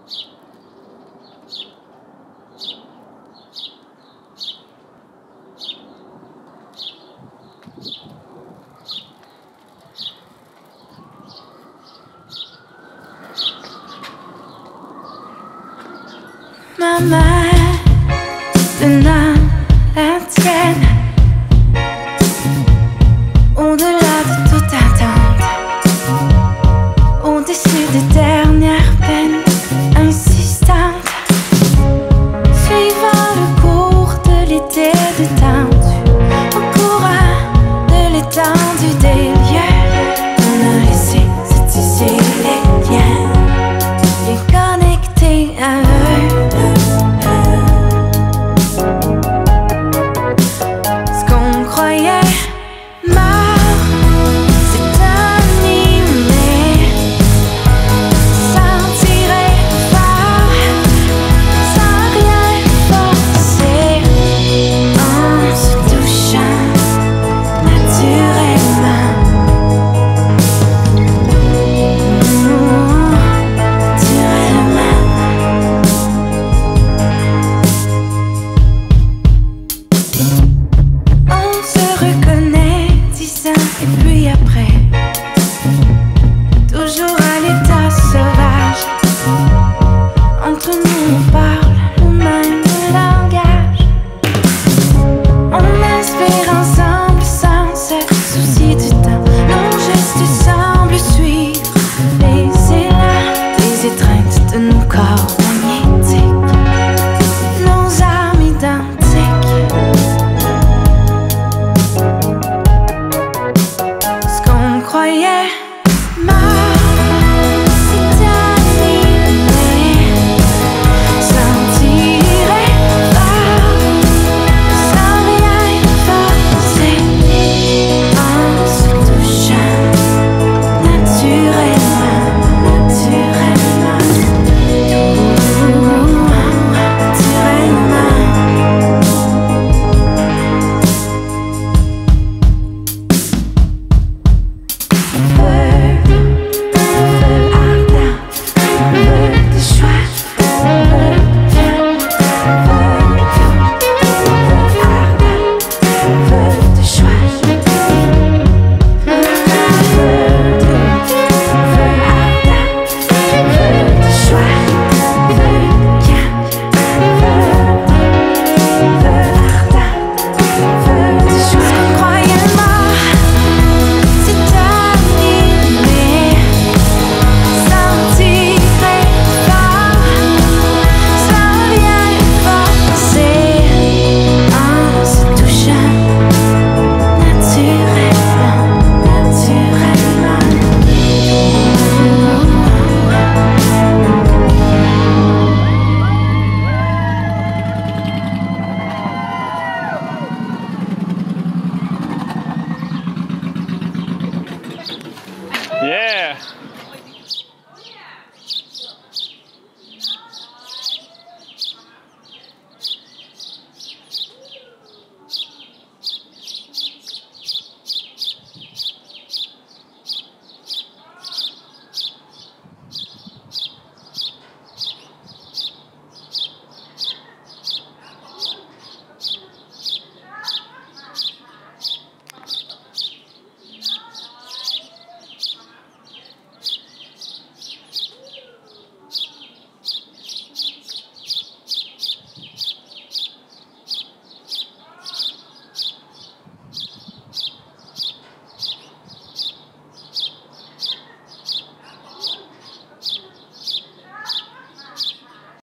Ma main tenant la tienne, au-delà de toute attente, au-dessus des dernières peines insistantes, suivant le cours de l'été détendu, au courant de l'étendue des lieux, on a laissé se tisser les liens, les connecter à eux. Et puis après, toujours à l'état sauvage, entre nous on parle le même langage. On inspire ensemble sans se soucier du temps. Nos gestes semblent suivre les élans, les étreintes de nos corps.